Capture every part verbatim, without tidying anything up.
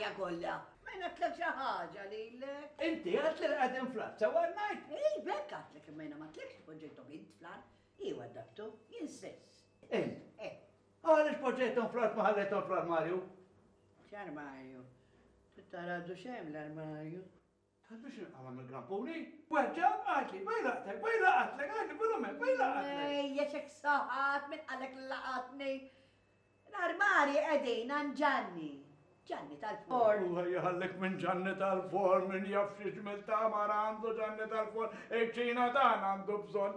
id-dinja kollha. Ma jnatlek xi ħaġa lilek. Inti għat li għadin flat, sawa najt? Ej, bekk għatlek imma jna ma tlekx poġġejtom int flan. Iwa dabtu, jien stess. Int? Eh. Għalix poġġejtom flat ma ħalletom fl-armarju? X'armarju? Tittaradu xem l-armarju? Għad biex nqamma mill-grampuni? Weġġab għatli, bajlaqtek, bajlaqtek, għadli, bilumen, bajlaqtek. Ej, jaxek saħat, min għalek laqatni. L-armari għedin għan Ġanni. Ġanni tal-forn. U għajħallek minn Ġanni tal-forn, minn jafxiex mill-tamar għandu Ġanni tal-forn, eċċina dan għandu bżon.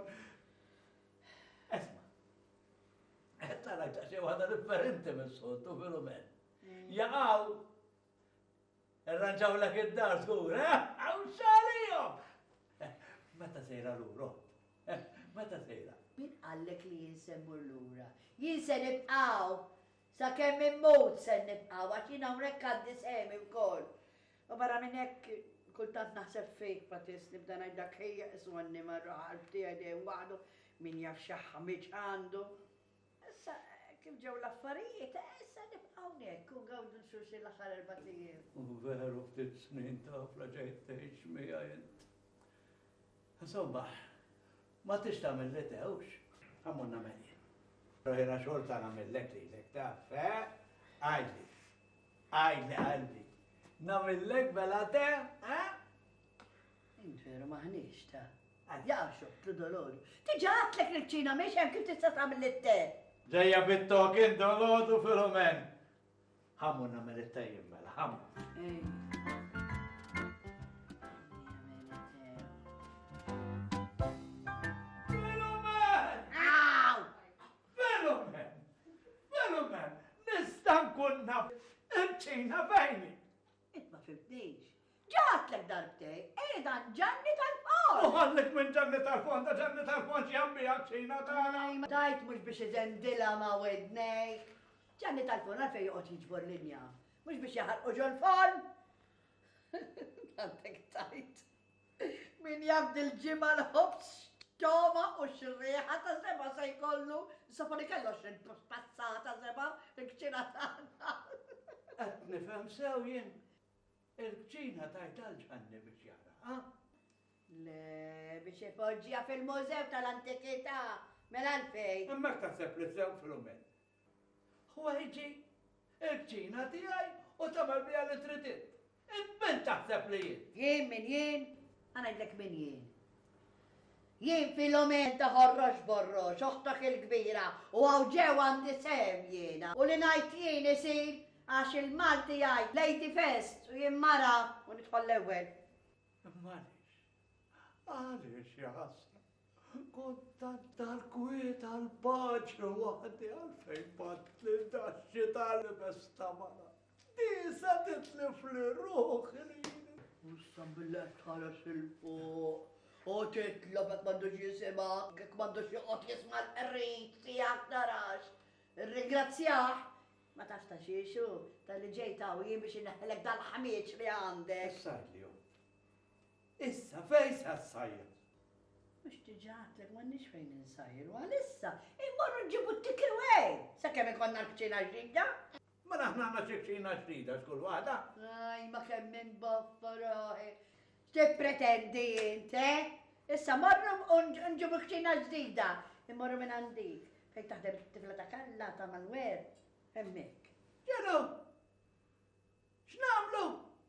Esma, għetta rajta xie għada differenti mill-sottu, bilumen. Jaqaw, Irranġaw lak id-dar skur, eh? Għaw xalijom! Meta sejra l-uro? Meta sejra? Min għallek li jinsemmu l-ura? Jinsen nibqaw. Sa kemm immut sen nibqaw, għax jina unrek għaddi semi u kol. U barra minnek kultant naħseb fejk patis nibda najdak ħejja iswanni marra ħalbti għadej għadu min jaf xaħħa miċ għandu. Issa, kif ġew l-affarijiet, issa nibqaw nek, u għawdu nxurxi l-axar erbatijiem. U veru ftit snin ta' flaġejt teħx mija jent. Insomma, ma tix ta' mill-letewx, għamunna meljen. Rojna xorta namillek li lek ta' fe, għajli, għajli, għajli. Namillek bela te, eh? Intveru maħniex ta' għadjaxu, t-dolodu. Tiġa għatlek l-ċina meċ jem kif tista' ta' mill-te. Ġeja bit-tokin dolodu fil-umen. Ħammu namel it-tajjim mela, ħammu. Fenomen! Fenomen! Nistan kunna ċina fejni! Itma fibdix. Ġatlek darbtej, edan Ġanni tal-fon! Uħallek minn Ġanni tal-fon, da Ġanni tal-fon ġjambi ċina tagħna. Tajt mux biex iżendila ma wednek. Ġanni tal-fon għalfej joqgħod jiġbor linja. Mux biex jaħarqu ġol-fon. Għandek tajt. Min jabdi l-ġimma l-ħobs Toma u xirriħa ta' zeba se jkollu, s-safari kellu xrin passata zeba, il-kċina tagħna. Qed nifhem sew jien. Il-kċina tajt għal-Ġanni biex jara, ha? Le, biex ipoġġija fil-mużew tal-antikità, mela l-fej. Imma taħseb li sew fil-umen. Huwa jiġi il-kċina tiegħi u tamal bija li tridit. Min taħseb li jien? Jien min jien? Għanajdlek min jien. Jien fil-umen ta' Horrox Borrox, oħtok il-kbira, u għawġew għandi sem jiena. U li najt jien isir, għax il-Malti għaj, Lady Fest, u jien mara, u nidħol l-ewel. Għalix, għalix jasna. Kontant tal-kwiet għal-paċi waħdi għalfejn batli daċċi tal-besta mara. Disa titli fl-ruħ li jien. Ussan billet tħares il-fuq. U titlob għak mandux jisimak, għak mandux juqot jisma l-rrit tijak darax. Ringrazzjaħ, ma tafx ta' xiexu, tal-li ġejta u jien biex neħlek dal-ħamieċ li għandek. Issa l-jum. Issa fejsa s-sajja. Mux tiġaħtlek ma nix fejn nsajru, għal-issa, immorru nġibu t-tikirwej. Sa' kemm ikonna l-kċina ġdida? Ma naħna għanna ċekċina ġdida xkull waħda. Aj, ma kemm minn baffa raħi. Ti pretendi jint, eh? Issa morru nġibu kċina ġdida, immorru minn għandik. Fejn taħdem t-tifla ta' kalla ta' mal-wer, hemmek. Ġenu, x'namlu?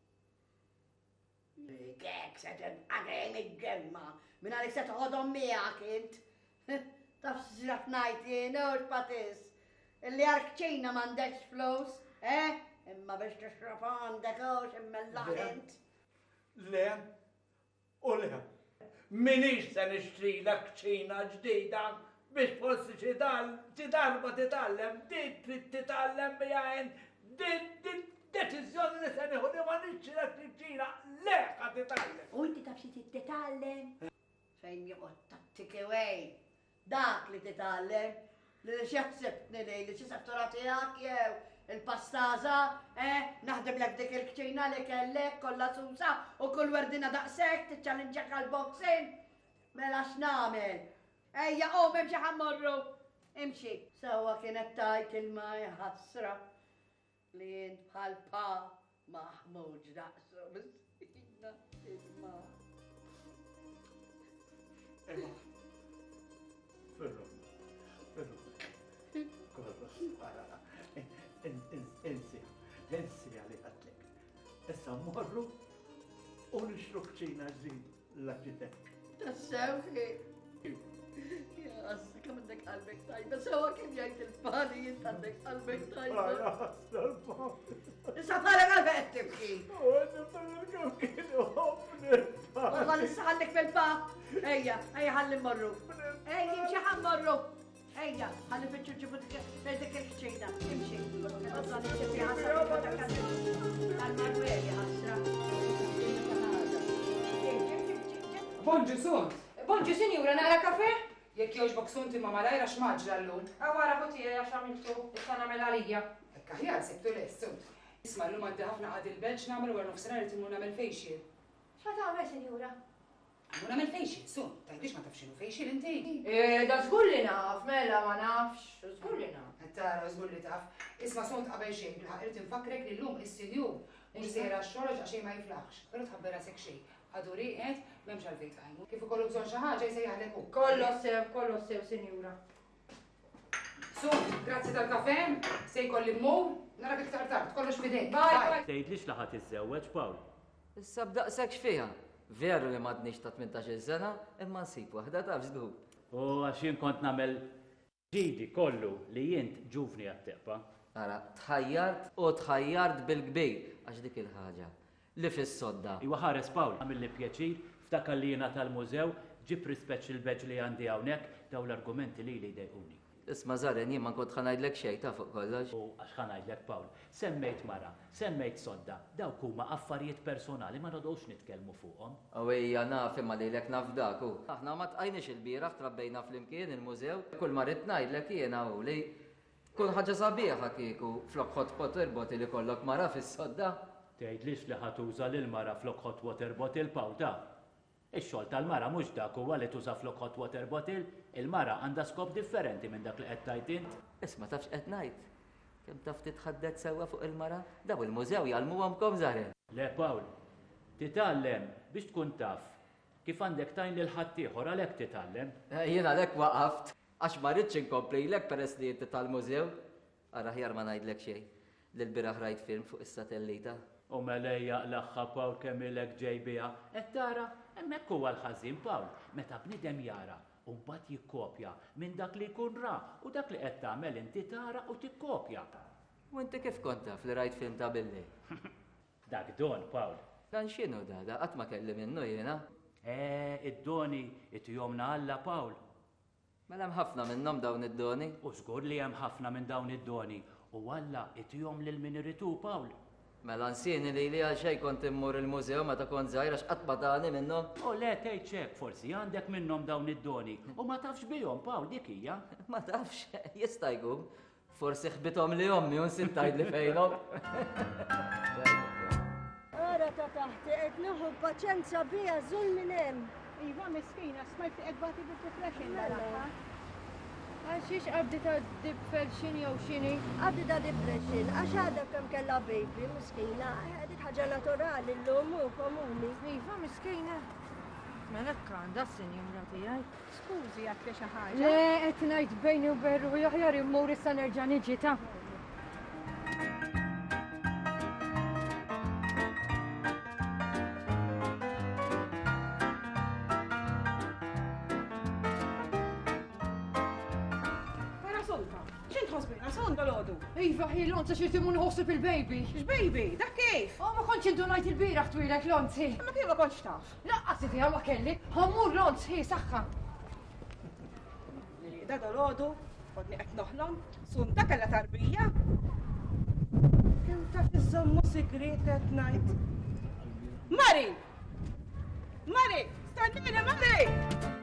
Kek, se t-għagħem id-ġemma, minn għalik se t-ħodom miegħek int. Taf s-żraf najt jien, u x-patis. Illi għal-kċina m'għandekx flus, eh? Imma biex t-xraf għandek u ximmellaħint. Le, u le, minix se nixtri la kċina ġdida biex forsi ċi-darba titallem, dit trid titallem bijajen, dit deċizjoni li se nieħu li ma nixtri la kċina, le ħa titallem. U inti taf xi titallem? Fejn joqgħod tattikewej, dak li titallem, li x'jaħsebni li li xi settura tiegħek jew il-pastaza, eh, naħdem lek dik il-kċina li kellek, kollha susa, u kull werdina daqshekk tiċċallinġek għal-boxing. Mela x'nagħmel? Ejja qom imxi ħammorru. Imxi. Sewwa kienet tajt il-ma ħasra li jint bħal pa Maħmuġ naqsu, miskina, imma. Emma, ferru, ferru, kollu, insi, insi għali għatlek. Issa morru u nixru kċina ġdid l-arċitekt. Tassew xie. Jas, kam għandek qalbek tajba, sewa kif jgħid il-pani jint għandek qalbek tajba. Għasna l-pani. Issa bħala qalbek tibki. U għanna tal-għam kienu ħofni. Għalla lissa ħallek fil-pa. Ejja, ejja ħalli morru. Ejja, imxie ħan morru. Ejja, ħalli fitxu ġibu dik il-kċina. Imxie. Għalla li ċefi ħassa li għadda kalli. Għal-marweri ħassa. Bonġu sunt. Bonġu sinjura naqra kafe? Jekk jogħġbok sunt imma malajra x'maġra llum. Għawara ħutija għax għamiltu issa nagħmel għalija. Ekk aħjar sebtu lest sunt. Isma' llum għandi ħafna qagħd il-bench nagħmel wara nofsinhar irid imur nagħmel facial. X'għad tagħmel sinjura? Imur nagħmel facial, sunt. Tgħidlix ma tafx x'inhu facial inti. Eh, da żgur li naf, mela ma nafx, żgur li naf. Qed tara żgur li taf. Isma' sunt qabel xejn, bil-ħaq irid infakrek li llum is-sinjur mhux sejra x-xogħol għax xejn ma jiflaħx. Però tħabber rasek xejn. Għadu riqet, m'hemmx għalfejn tqajmu. Kif ikollu bżonn xi ħaġa jsejjaħlek hu. Kollu sew, kollu sew, sinjura. Sunt, grazzi tal-kafe, se jkolli mmur, narak iktar tard, kollox fidejk. Bye, bye. Tgħidlix li ħadd iżżewweġ, Pawl. Issa b'daqshekk x'fiha. Veru li m'għadniex ta' tmintax-il sena, imma nsib waħda taf żgur. U għax jien kont nagħmel ġidi kollu li jint ġuvni għat-teqpa. Ara, tħajjart u tħajjart bil-kbir għax dik il-ħaġa. Li fis-sodda. Iwa ħares Pawl, għamilli pjaċir, ftakar li jiena tal-mużew, ġib rispett il-beġ li għandi hawnhekk daw l-argumenti li li jdejquni. Isma' Zaren, jien ma kont ħanajdlek xejn ta' fuq kollox. U għax ħanajdlek Pawl, semmejt mara, semmejt sodda, dawk huma affarijiet personali ma nodgħux nitkellmu fuqhom. Awejja naf imma lilek naf dak hu. Aħna ma tqajniex il-bieraħ trabbejna flimkien il-mużew, kull ma rid ngħidlek jiena hu li kull ħaġa sabiħa kieku flok hotpot irboti li kollok mara fis-sodda. Tgħidlix li ħatuża lil mara flok hot water bottle Pawl ta'. Ix-xogħol tal-mara mhux dak huwa li tuża flok hot water bottle, il-mara għandha skop differenti minn dak li qed tgħid int. Isma' tafx qed ngħid. Kemm taf titħaddet sewwa fuq il-mara? Daw il-mużew jgħalmuhomkom Zaren. Le Pawl, titgħallem biex tkun taf kif għandek tajn lil ħaddieħor għalhekk titgħallem. Jien għalhekk waqaft għax ma rridx inkomplilek peress li inti tal-mużew. Ara ħjar ma ngħidlek xejn. Lil-bieraħ rajt film fuq is-satellita. U melejja l-axħa Pawl kemm ilek ġejbija. Et tara, hemmhekk huwa l-ħażin Pawl, meta bniedem jara u mbagħad jikkopja minn dak li jkun ra u dak li qed tagħmel inti tara u tikkopja. U inti kif kont taf li rajt film ta' billi? Dak don, Pawl. Dan x'inhu da, da qatt ma kelli minnu jiena. Eh, id-doni it-jomna Alla Pawl. Mela hemm ħafna minnhom dawn id-doni. U żgur li hemm ħafna minn dawn id-doni u Alla it-jom lil min iritu Pawl. Mela nsieni li li għal xejn kont immur il-mużew meta kont żgħira x'qatt batani minnhom. U le tgħid hekk forsi għandek minnhom dawn id-doni u ma tafx bihom Pawl dik hija. Ma tafx, jista' jkun. Forsi ħbithom li ommi u nsitt tgħidli fejnhom. Ara ta' taħt qed nieħu paċenza biha żul minn hemm. Iva miskina smajt li qed bagħti bit-tiflex Mela. Għaxiex qabdi ta' depression jew xini? Qabdi ta' depression, għax għadha kemm kellha baby miskina, dik ħaġa naturali llum u komuni. Iva miskina. Mela għandha s-sinjura tiegħi. Skużi għak li xi ħaġa. Le qed ngħid bejni u berru aħjar immur issa nerġa' niġi ta'. Iva, hi Lonza xirti mun ħossib il-baby. X-baby, dak kif? Oh, ma konċ intu najt il-biraħ twilek Lonzi. Ma kif ma konċ taf? Laqqas iti għalma kelli, ħammur Lonz, hi saħħa. Li da dal-ħodu, għodni qed noħlom, sun dak għalla tarbija. Kemm taf iżommu sigrit qed ngħid. Mari! Mari! Stannina, Mari!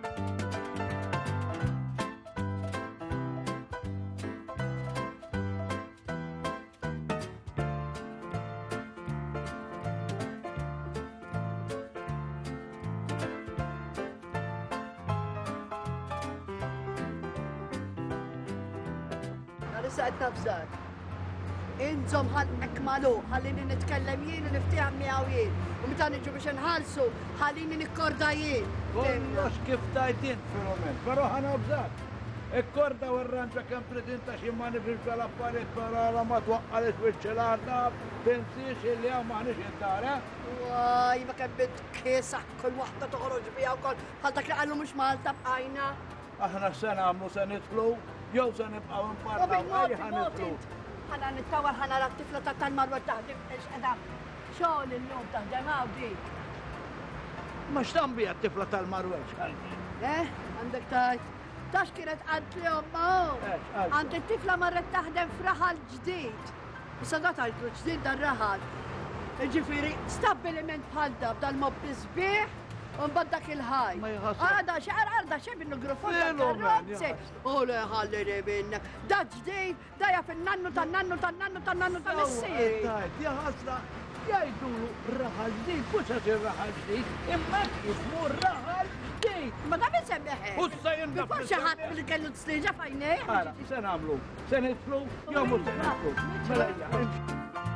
Għalissa qed nafżar. Inżom ħalqek malu, ħallini nitkellem jien u niftiħam miegħu jien. U meta niġu biex nħallsu, ħallini nikkorda jien. Kollox kif tajtin fenomen, però ħana bżat. Ikkorda u r-ranċa kem tridinta xi manifil tal-affarijiet però la ma twaqqalet wiċċelata, tinsix illi hawn maħniex intara. Waj, ma kemm bint kiesaħ kull waħda toħroġ biha wkoll bħal dak li qalu mhux Malta bqajna. Aħna se nagħmlu se nidħlu, jew se nibqgħu nparlaw ej ħanidħlu. Ħana nittawal ħana rat-tifla ta' tal-marwa taħdem x'qeda xogħol illum taħdem hawn dik. Ma x'tambija t-tifla tal-marweġ għaldi? Eh, għandek tajt. Tax kienet għant li omma għant it-tifla marret taħdem f'raħal ġdid. Issa da tajtlu ġdid dan raħal. Ġifiri, stabiliment bħal dab dal-mob bisbieħ un baddak il-ħaj. Ma jħassar. Għada xeqar għarda xe bil-mikrofon tal-karrozzi. U li ħalli ribinna. Da ġdid, da jaf il-nannu tan-nannu tan-nannu tan-nannu tal-missiri. Tajt, jaħasra, jajdulu raħal ġdid, mux għaxir raħal ġdid, imma jismu raħal ġdid. Ma da min semmeħe? Ussa jimda Bifur xaħat bil-kellu t-sliġa fajnej? Għara, se namlu, se nitflu, jew mux se nitflu. Mela jgħal.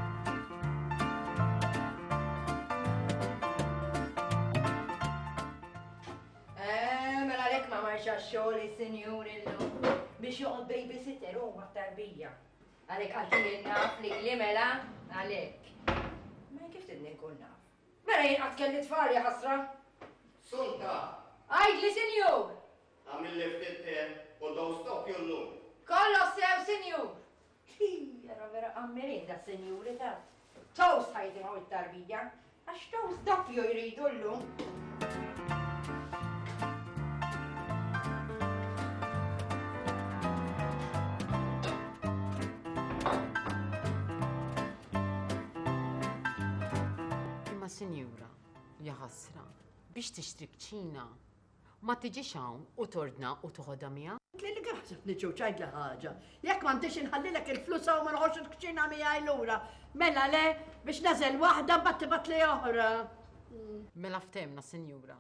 Mela lek ma marxa xogħol is-senjur illum biex joqgħod babysitter huma tarbija. Għalhekk għaltin naf li li mela għalhekk. Ma kif tidni nkun naf? Mela jien qatt kelli tfal ja ħasra. Sulta! Għajd li senjur! Għamil li ftit u daw stokju l-lum. Kollox sew senjur! Jara vera għammirin da senjuri ta' toast ħajdi għaw it-tarbija. Għax toast doppju jridu l-lum. Sinjura, jaħasra, biex tixtri kċina, ma tiġix hawn u tordna u toħodha miegħek? Li li għaxet niġu ċajd li ħaġa. Jekk ma ntix inħallilek il-flus u ma nħoċ il-kċina miegħi lura. Mela le biex nażel waħda batti bat li oħra. Mela ftemna, sinjura.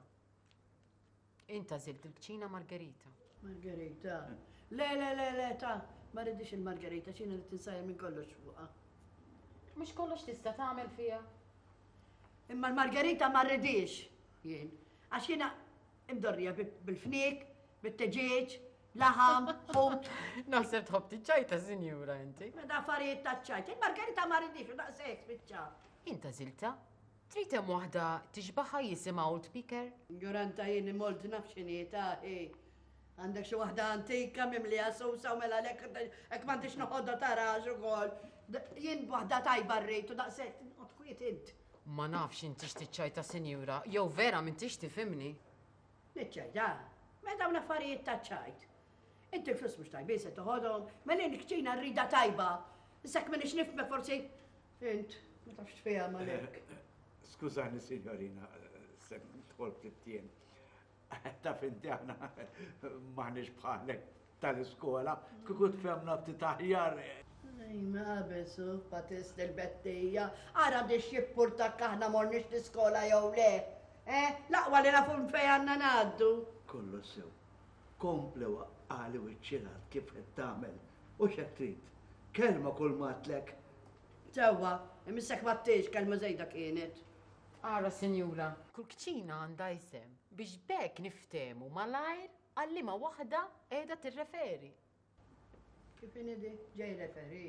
Inta żilt il-kċina Margherita. Margherita. Le, le, le, le, ta' ma rridix il-Margherita, xina li tinsajja minn kollox fuqha. Mhux kollox tista' tagħmel fiha. Imma l-Margherita ma rridix jien. Għax jiena imdorrija bil-fnik, bil-teġieġ, laħam, ħut. Naħseb tħobb tiċċajta, sinjura, inti. Meta affarijiet taċċajt. Il-Margherita ma rridix u daqshekk spiċċa. Inta żilta, trid hemm waħda tixbaħha jisimha Old Speaker? Juranta jien imolt naf x'inhieta, ej. Għandek xi waħda antika mimlija sowsa u mela lek hekk m'għandix noħodha tarax ukoll. Jien waħda tajba rrid u daqshekk tinqod kwiet int. Ma nafx inti x'tiċċajta, sinjura, jew vera m'intix tifhimni. Niċċajta, ma dawn affarijiet taċċajt. Inti flus mhux tajbi se toħodhom, mela kċina rrida tajba. Issek minix nifhmek forsi int, ma tafx fiha malek. Skużani, signorina, se tħol plittien. Taf inti aħna maħniex bħalek tal-iskola, kikut femna ftit aħjar. Ma għabesu, patis del-bettija, għara biex jippurtak aħna mornix l-iskola jew le. Eh, laqwa li nafun fej għanna naddu. Kollu sew, komplew għali u ċilat kif qed tagħmel. U x'qed trid? Kelma kull matlek. Ġewwa, imissek mattiex kelma żejda kienet. Ara, sinjura, kull kċina għandha isem biex bekk niftemu malajr għallima waħda qiegħda tirreferi. Kif inidi ġej referi?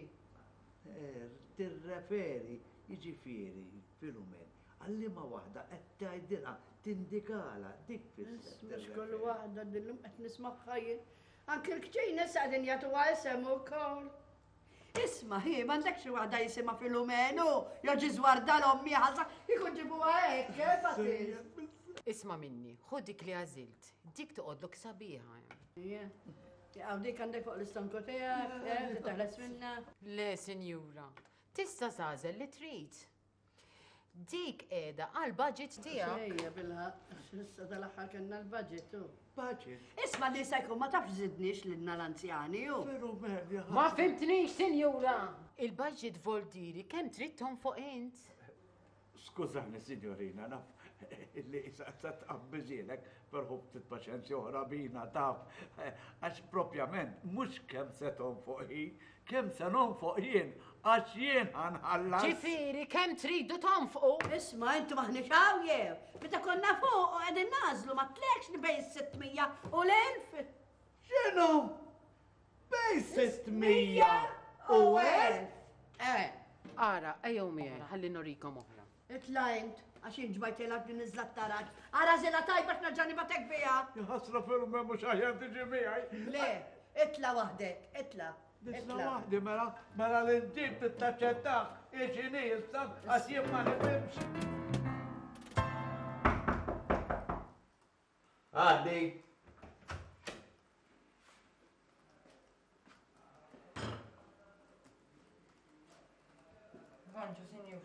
Tirreferi, jiġifieri, filumen, għallima waħda qed tgħidilha tindikala dik fisser. Mhux kull waħda dillum qed nisma' ħajjin. Anke l-kċina saqdin jagħtuha isem ukoll. Isma' hi m'għandek xi waħda jisimha Filumenu, jew ġiżwarda l-ommi ħalsa jkun ġibuha hekk, kif għasil? Isma' minni, ħud dik li għażilt, dik toqgħodlok sabiħa. Għaw dik għandek fuq l-istonku tijak, eh, taħles minna. Le, sinjura, tista sażel li trid. Dik qiegħda għal-budget tiegħek. Ejja, bil-ħaq, issa tal-aħħar kellna l-budget tu. Budget? Isma' li se jkun ma tafx żidniex lilna l-anzjani ju. Ma fimtnix, sinjura. Il-budget vol diri kemm trid tonfoq int. Skużani, signorina, naf illi sa tqabbiżilek perħu ftit paċenzja oħra bina taf. Għax propjament mhux kemm se tonfoq hi, kemm se nonfoq jien għax jien ħanħallas. Ġifieri kemm tridu tonfqu? Isma, intu maħni xaw jew. Meta konna fuq u għedin nazlu ma tlekx li bej sittmija u l-elf. X'inhu? Bej sittmija u elf? Eh, Ara, ejjew miegħi, ħalli norikom oħra. itlajnt, għax inġbajt jelab din iżlattaraġ. Ara zela tajba x'naġġani batek bija. Jħassra fil-mem mux għajan tiġi miegħi. Le, itla waħdek, itla. Nisla waħdi mela, mela l-inġib tittaċċettaħ, iġini jistab, għas jien ma nifimx. Għaddi. Vanġu, sinjur.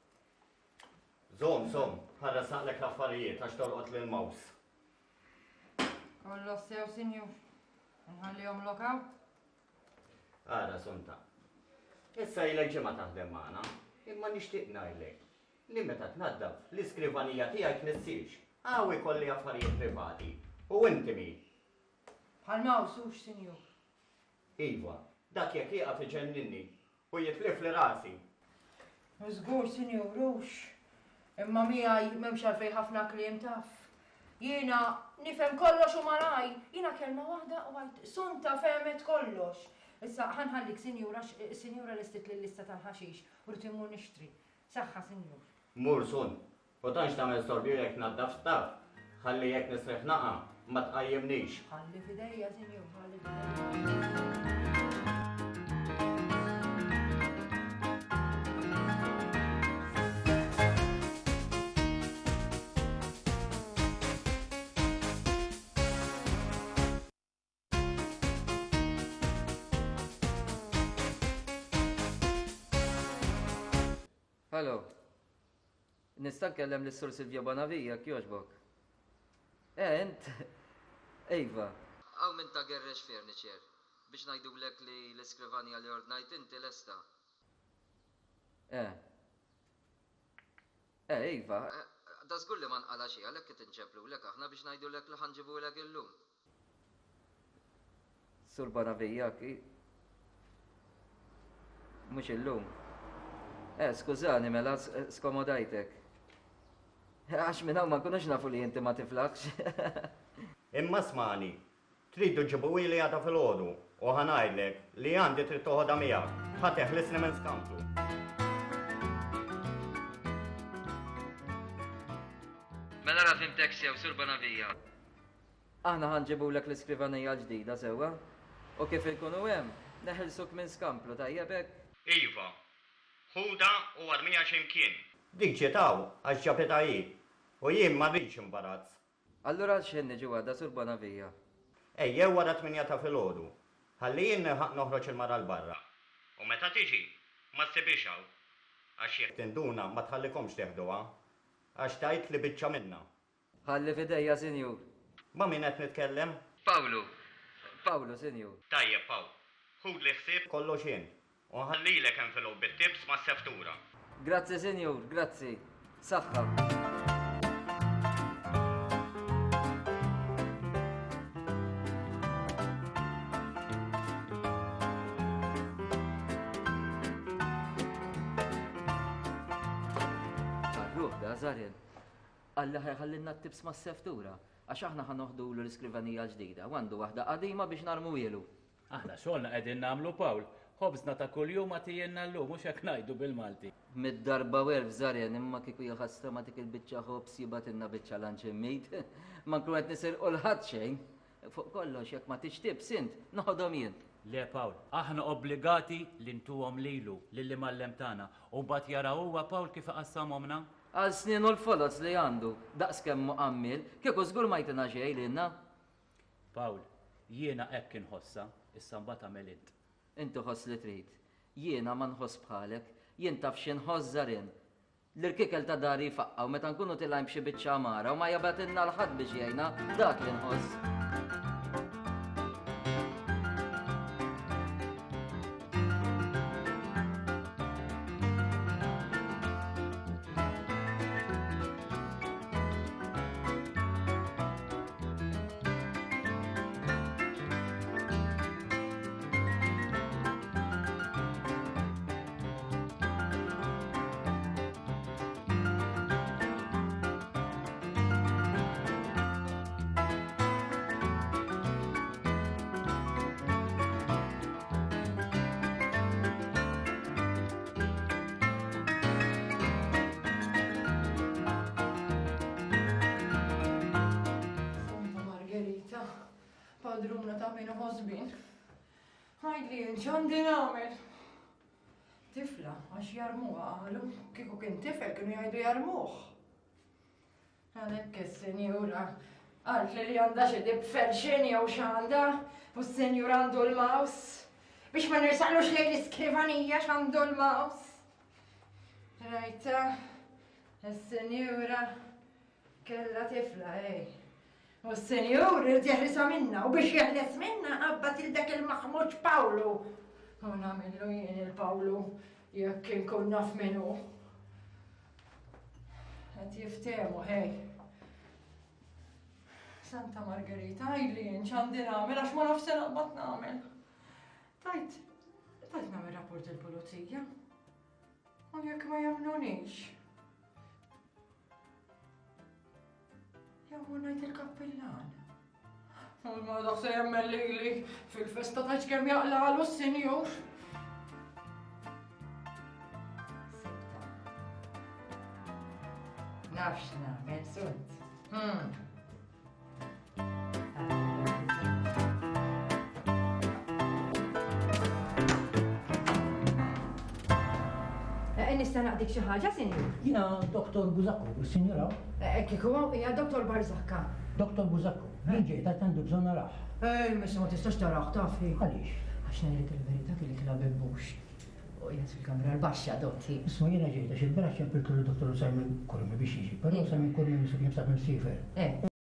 Zom, zom, ħarra saqlek l-affarijiet għax torqot l-maws. Kollu sew, sinjur. Nħallihom lokaw? Għara, sunta. Issa jilek ġemma taħdem maħna, imma nishtiq najlek. Li meta tnaddaf, l-iskrivanija tijaj tnessiex. Għawi kolli affarijiet privati. U intimi. Bħal mawsux, sinjur. Iva, dak jek jieqa fi ġenninni u jitlif li rasi. Użgur, sinjur, rux. Imma miħaj memx għalfej ħafna kliem taf. Jiena nifem kollox u maraj. Jiena kelma wahda u għajt sunta femet kollox. Issa ħanħallik sinjura, sinjura listit li lista tal-ħaxix u rtimur nishtri. Saħħa, sinjur. Mur sun, u tanx tamel sorbju jek naddaf staf. Ħalli jek nisreħ naqa, ma tqajjimnix. Ħalli fidejja, sinjur, ħalli fidejja. Hallo, nista' nkellem lis-Sur Silvia Bonavija kjoġbok. Eh, int, Ejva. Għaw minn ta' Gerrex Furniture biex ngħidulek li l-iskrivanja li ordnajt inti lesta. Eh. Eh, Ejva, da żgur li ma nqala xi għalhekk qed inċemplulek aħna biex ngħidulek li ħanġibulek illum. Sur Bonavija ki. Mhux illum. Eh, skużani, mela, skomodajtek. Għax minn hawn ma nkunux nafu li inti ma tiflakx. Imma smani, tridu ġibu li għada fil-ħodu u ħanajdlek li għandi trid toħodha miegħek. Ħateħ l-isni minn skamplu. Mela ra fimtek sew, Sur Bonavija. Aħna ħanġibulek l-iskrivanija ġdida sewwa. U kif ikunu hemm, neħilsuk minn skamplu tajjebek. Iva. Huda u għadmija ximkien. Dik ċetaw, għax ġapetaji. U jien ma rridx imbarazz. Allura x'inni ġu għadda Sur Bonavija. Ejjew wara tminja ta' filgħodu. Ħalli jien noħroġ il-mara l-barra. U meta tiġi, ma ssibixaw. Għax jekk tinduna ma tħallikomx teħduha. Għax tajt li biċċa minna. Ħalli fidejja, sinjur. Ma min qed nitkellem? Pawlu. Pawlu, sinjur. Tajjeb, Pawl. Ħud li ħsieb kollox jien. U ħallilek hemm filgħodu bit-tips ma' seftura. Grazzi, sinjur, grazzi. Saħħa. Arruħ, da, Zarjen. Alla ħallinna t-tips ma' seftura. Għax aħna ħanoħdu l-iskrivanija ġdida. Għandu waħda qadima biex narmu ilu. Aħna xogħolna qegħdin nagħmlu Pawl. Ħobżna ta' kuljum ma tijenna l-lum, mux jek najdu bil-Malti. Mid-darba werf, Zarjen, imma kiku jħassra ma tik il-bicċa ħobs jibatinna bicċa lanċemmit. Ma nkun qed nisir qolħat xejn. Fuq kollox, jekk ma tixtib sint, noħodhom jien. Le, Pawl, aħna obbligati li ntuhom lilu, lilli mallem tagħna, u mbagħad jara huwa Pawl kif qassamhomna. Għal snin u l-folots li għandu, daqs kemm muqammil, kieku żgur ma jtina xejn lilna. Pawl, jiena hekk inħossa, issa mbagħad għamel int. Intu ħoss li trid. Jiena ma nħoss bħalek, jien taf xi nħoss Zarjen. L-irkikel ta' dari faqqa u meta nkunu tilajm b'xi biċċa amara u ma jabatilna l-ħadd biex jgħinna, dak li nħoss. padruna ta' minu ħosbin. Għajli, nċandi namel. Tifla, għax jarmuha għalu, kiku kien tifel kienu jgħidu jarmuħ. Għalek il-senjura, għalt li li għanda xedib felxin jew xanda, u s-senjura għandu l-maus, biex ma nirsaqlux lejn l-iskrivanija x'għandu l-maus. Rajta, il-senjura kella tifla, ej. U s-senjur irġeħrisa minna, u biex jeħles minna għabbat il-dak il-maħmuċ Pawlu. U namillu jien il-Pawlu, jekk kien kun naf minnu. Għet jiftemu, hej. Santa Margherita, għajli nċandi namel, għax ma nafsen għabbat namel. Tajt, tajt namel rapport il-polizija. U jekk ma jamnunix. Jaw najt il-kappillan. U ma dak se jemmel li fil-festa taċ kem jaqla għalu s-senjur. Nafx namel, sunt. Hmm. Nista' naqdik xi ħaġa, Sinjur? Jiena doktor Buzakku, is-Sinjura. Kieku hija doktor Barzakka. Doktor Buzakku, jien ġejt għad għandu bżonn naraħ. Ej, missa ma tistax taraħ tafi. Għaliex? Għax ngħidlek il-verità kelli kla bibbux. U jgħid fil-kamra l-baxxa dotti. Isma' jiena ġejt għax il-berax ċempiltu l-doktor Simon Kurmi biex jiġi, però Simon Kurmi nisu kien sta' mill-sifer.